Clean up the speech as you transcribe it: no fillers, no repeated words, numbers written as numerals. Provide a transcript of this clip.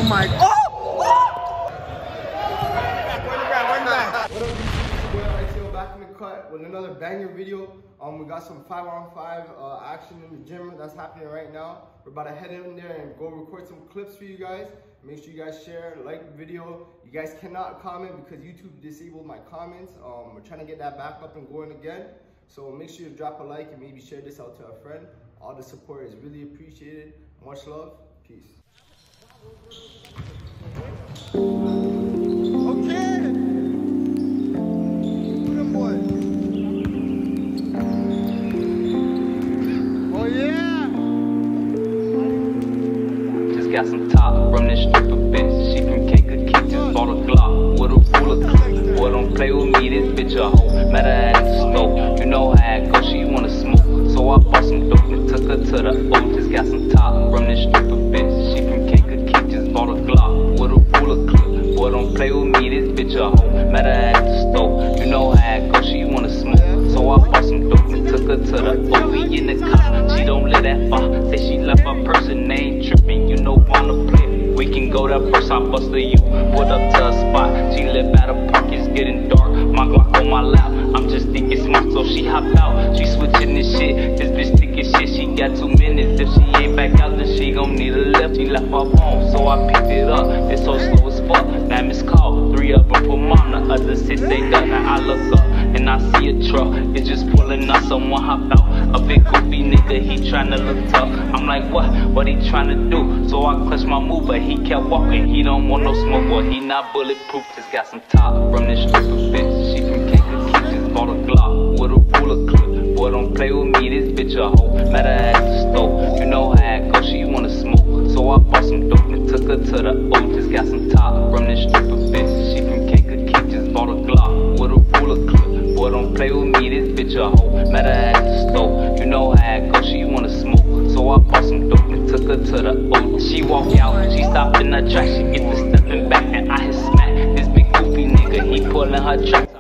Oh my. Oh! Back in the cut with another banger video. We got some 5-on-5 action in the gym that's happening right now. We're about to head in there and go record some clips for you guys. Make sure you guys share, like the video. You guys cannot comment because YouTube disabled my comments. We're trying to get that back up and going again. So make sure you drop a like and maybe share this out to a friend. All the support is really appreciated. Much love. Peace. Got some top from this stripper bitch. She from Kankakee, just bought a Glock with a ruler clip. Boy, don't play with me, this bitch a hoe. Met her at the stove, you know how it goes. She wanna smoke, so I bought some dope and took her to the O. Just got some top from this stripper bitch. She from Kankakee, just bought a Glock with a ruler clip. Boy, don't play with me, this bitch a hoe. Met her at the stove, you know how it goes. She wanna smoke, so I bought some dope and took her to the O. We in the car, she don't let that far. Say she left her person, ain't tripping, you know wanna play. We can go that first, I bust the U. Put up to a spot, she live at a park, it's getting dark. My Glock on my lap, I'm just thinking smooth, so she hop out. She switching this shit, this bitch thinking shit. She got 2 minutes, if she ain't back out, then she gon' need a lift. She left my phone, so I picked it up. It's so slow as fuck, now miss call. 3 of them put mom, the other 6 ain't done. Now I look up and I see a truck, it's just pulling up. Someone hop out, a big goofy nigga, he tryna look tough. I'm like, what he tryna do? So I clutched my move, but he kept walking. He don't want no smoke, boy, he not bulletproof. Just got some top from this stripper bitch. She from Kankakee, just bought a Glock with a ruler clip. Boy, don't play with me, this bitch a hoe. Met her at the stove, you know how it goes. She wanna smoke, so I bought some dope and took her to the O. Just got some top from this stripper bitch. She from Kankakee, just bought a Glock with a ruler clip. Boy, don't play with me, this bitch a hoe. Met her at the stove, you know how it goes. She wanna smoke, so I bought some dope and took her to the O. She walk out, she stopped in the track, she get to stepping back and I hit smack. This big goofy nigga, he pulling her track.